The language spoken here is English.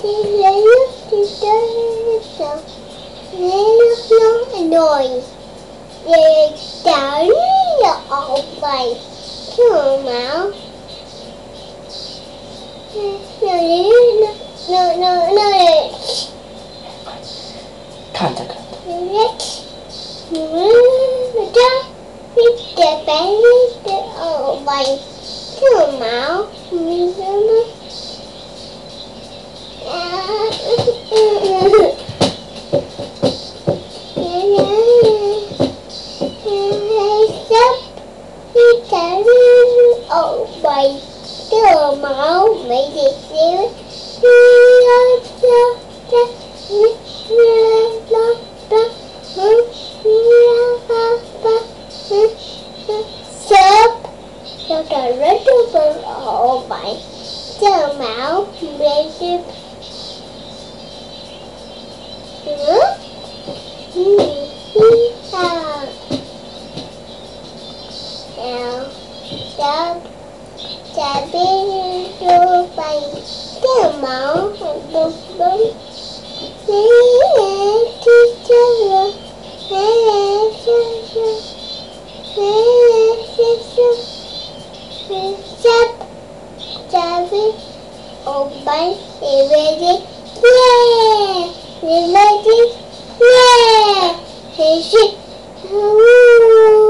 Annoying. They're down all by two mouth. No. Kanta. Let's move down with the baby all by two mouth. By the mouth made it serious. Sub the little all by the mouth made it now the baby by the mouth oh by the ready, yeah, the ready, yeah,